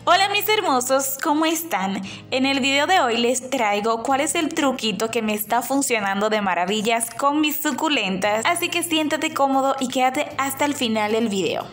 Hola mis hermosos, ¿cómo están? En el video de hoy les traigo cuál es el truquito que me está funcionando de maravillas con mis suculentas, así que siéntate cómodo y quédate hasta el final del video.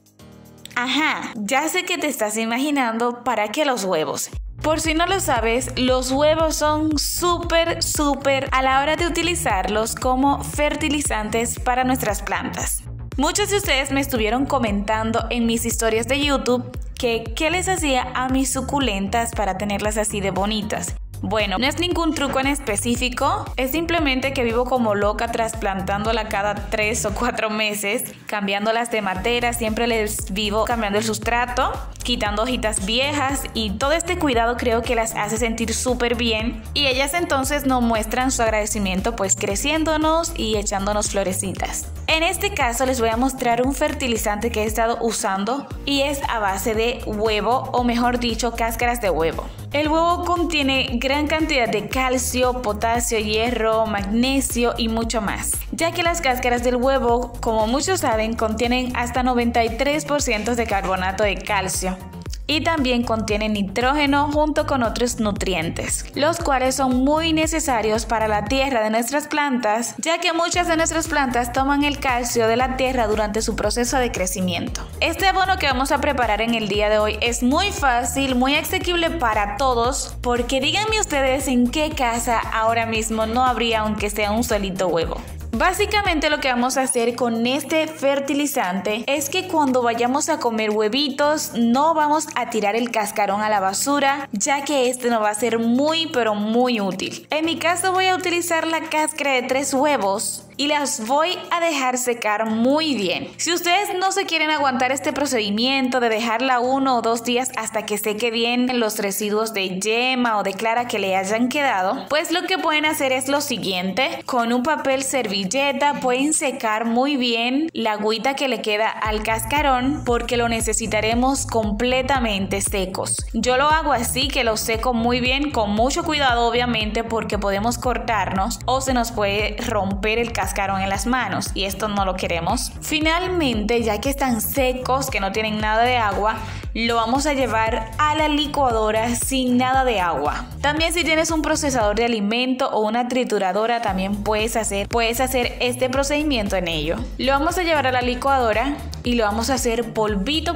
Ajá, ya sé que te estás imaginando para qué los huevos. Por si no lo sabes, los huevos son súper a la hora de utilizarlos como fertilizantes para nuestras plantas. Muchos de ustedes me estuvieron comentando en mis historias de YouTube que qué les hacía a mis suculentas para tenerlas así de bonitas. Bueno, no es ningún truco en específico, es simplemente que vivo como loca trasplantándola cada 3 o 4 meses, cambiándolas de matera, siempre les vivo cambiando el sustrato, quitando hojitas viejas y todo este cuidado creo que las hace sentir súper bien y ellas entonces nos muestran su agradecimiento pues creciéndonos y echándonos florecitas. En este caso les voy a mostrar un fertilizante que he estado usando y es a base de huevo o mejor dicho cáscaras de huevo. El huevo contiene gran cantidad de calcio, potasio, hierro, magnesio y mucho más, ya que las cáscaras del huevo, como muchos saben, contienen hasta 93% de carbonato de calcio. Y también contiene nitrógeno junto con otros nutrientes, los cuales son muy necesarios para la tierra de nuestras plantas, ya que muchas de nuestras plantas toman el calcio de la tierra durante su proceso de crecimiento. Este abono que vamos a preparar en el día de hoy es muy fácil, muy asequible para todos, porque díganme ustedes en qué casa ahora mismo no habría aunque sea un solito huevo. Básicamente lo que vamos a hacer con este fertilizante es que cuando vayamos a comer huevitos no vamos a tirar el cascarón a la basura, ya que este nos va a ser muy útil. En mi caso voy a utilizar la cáscara de 3 huevos y las voy a dejar secar muy bien. Si ustedes no se quieren aguantar este procedimiento de dejarla 1 o 2 días hasta que seque bien los residuos de yema o de clara que le hayan quedado, pues lo que pueden hacer es lo siguiente: con un papel servilleta pueden secar muy bien la agüita que le queda al cascarón porque lo necesitaremos completamente secos. Yo lo hago así, que lo seco muy bien, con mucho cuidado obviamente, porque podemos cortarnos o se nos puede romper el cascarón en las manos y esto no lo queremos. Finalmente, ya que están secos, que no tienen nada de agua, lo vamos a llevar a la licuadora sin nada de agua. También si tienes un procesador de alimento o una trituradora también puedes hacer este procedimiento en ello. Lo vamos a llevar a la licuadora y lo vamos a hacer polvito.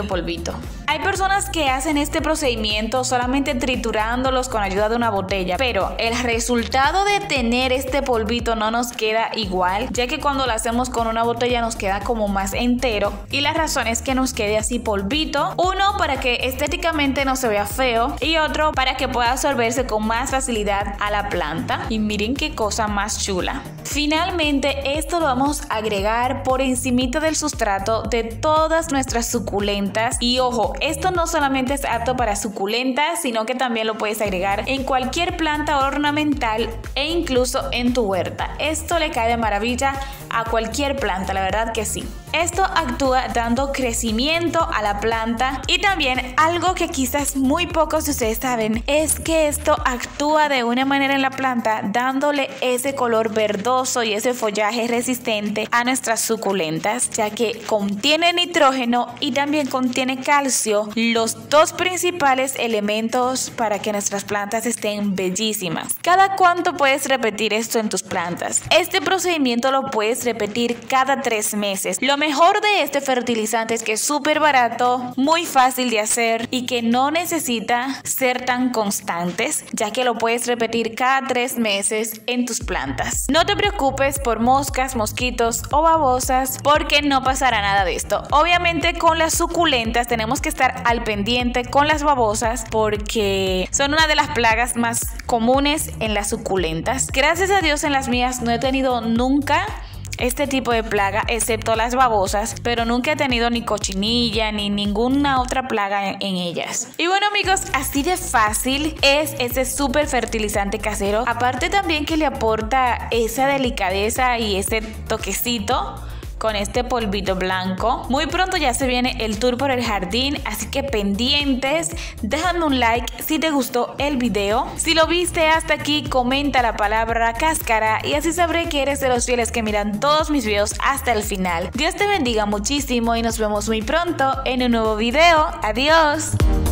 Hay personas que hacen este procedimiento solamente triturándolos con ayuda de una botella, pero el resultado de tener este polvito no nos queda igual, ya que cuando lo hacemos con una botella nos queda como más entero y la razón es que nos quede así polvito. Uno, para que estéticamente no se vea feo y otro, para que pueda absorberse con más facilidad a la planta. Y miren qué cosa más chula. Finalmente, esto lo vamos a agregar por encimita del sustrato de todas nuestras suculentas. Y ojo, esto no solamente es apto para suculentas, sino que también lo puedes agregar en cualquier planta ornamental e incluso en tu huerta. Esto le cae de maravilla a cualquier planta, la verdad que sí. Esto actúa dando crecimiento a la planta y también algo que quizás muy pocos de ustedes saben es que esto actúa de una manera en la planta dándole ese color verdoso y ese follaje resistente a nuestras suculentas, ya que contiene nitrógeno y también contiene calcio, los dos principales elementos para que nuestras plantas estén bellísimas. ¿Cada cuánto puedes repetir esto en tus plantas? Este procedimiento lo puedes repetir cada 3 meses. Lo mejor de este fertilizante es que es súper barato, muy fácil de hacer y que no necesita ser tan constantes, ya que lo puedes repetir cada 3 meses en tus plantas. No te preocupes por moscas, mosquitos o babosas porque no pasará nada de esto. Obviamente con las suculentas tenemos que estar al pendiente con las babosas porque son una de las plagas más comunes en las suculentas. Gracias a Dios en las mías no he tenido nunca este tipo de plaga, excepto las babosas, pero nunca he tenido ni cochinilla ni ninguna otra plaga en ellas. Y bueno amigos, así de fácil es ese súper fertilizante casero. Aparte también que le aporta esa delicadeza y ese toquecito con este polvito blanco. Muy pronto ya se viene el tour por el jardín, así que pendientes. Déjame un like si te gustó el video. Si lo viste hasta aquí, comenta la palabra cáscara y así sabré que eres de los fieles que miran todos mis videos hasta el final. Dios te bendiga muchísimo y nos vemos muy pronto en un nuevo video. Adiós.